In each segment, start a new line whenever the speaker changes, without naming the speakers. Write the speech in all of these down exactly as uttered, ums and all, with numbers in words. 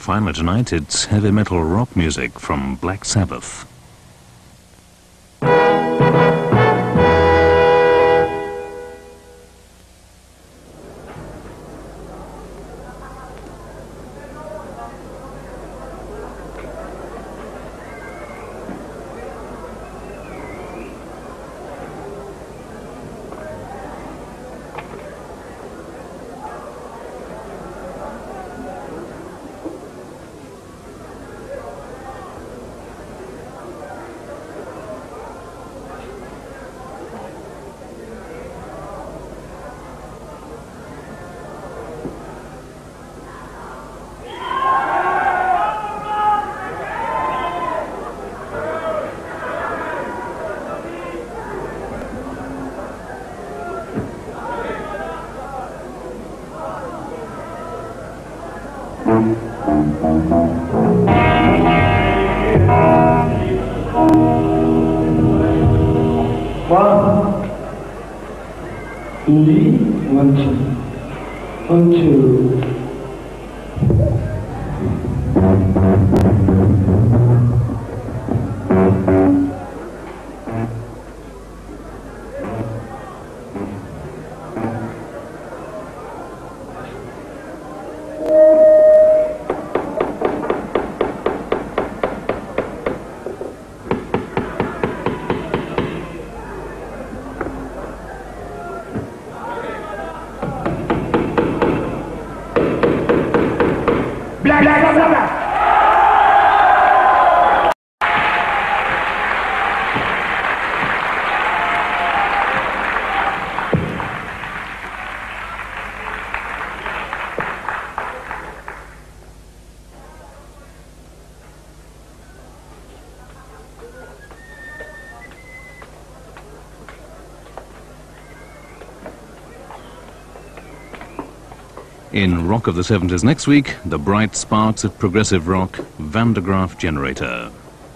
finally tonight, it's heavy metal rock music from Black Sabbath.
One, three, one, two, one, two. Black Sabbath!
In Rock of the seventies next week, the bright sparks of progressive rock, Van de Graaff Generator.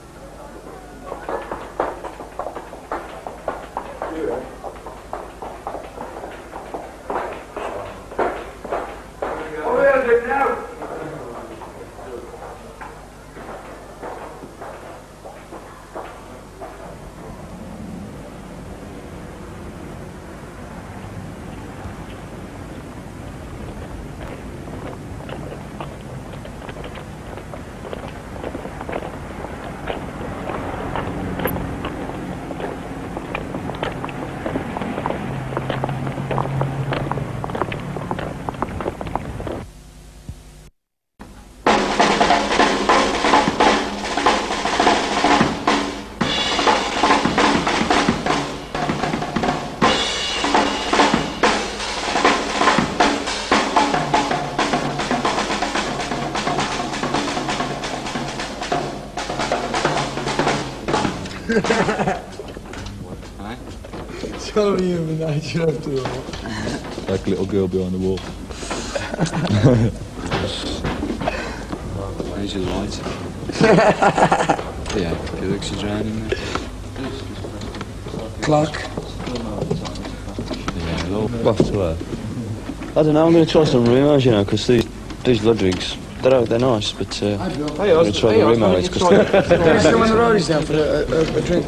Show me human nature after all.
Like a little girl behind the wall.
Where's your light? Yeah, good, she's drowning there.
Clock.
Yeah, hello.
What's that?
I don't know, I'm going to try some Rimos, you know, because these, these Ludwigs, they're, they're nice, but uh, I'm going to try the Rimos.
There's someone on the road is down for a, a, a drink.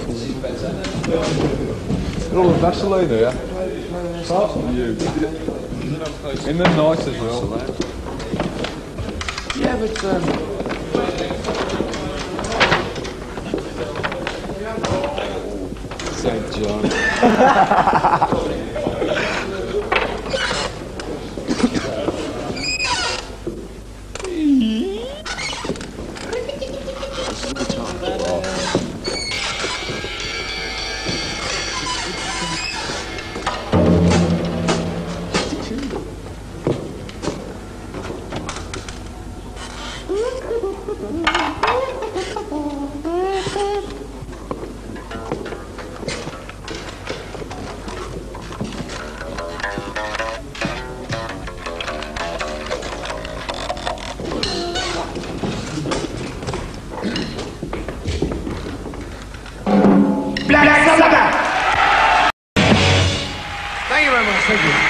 They're all in Vaseline here. Apart from you. In the night as well.
Yeah, but... Um,
Saint John.
Black Sabbath! Thank you very much, thank you.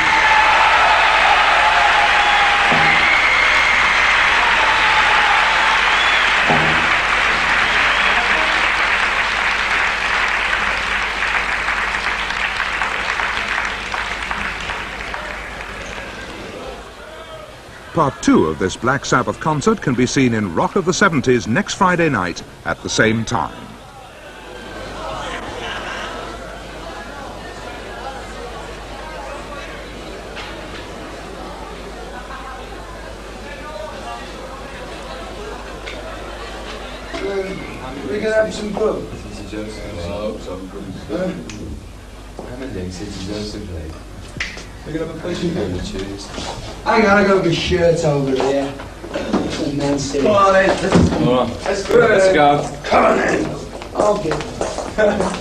Part two of this Black Sabbath concert can be seen in Rock of the seventies next Friday night at the same time.
We're gonna have some grub. We're gonna have a pushing grub. Hang on, I got my shirt over here. And then see. Come on then.
All right.
Let's go.
Let's go.
Come on then. Okay.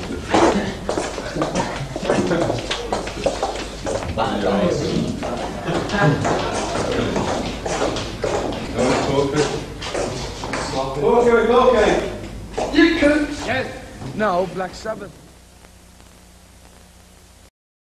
Okay, okay. You can. Yes. No, Black Sabbath.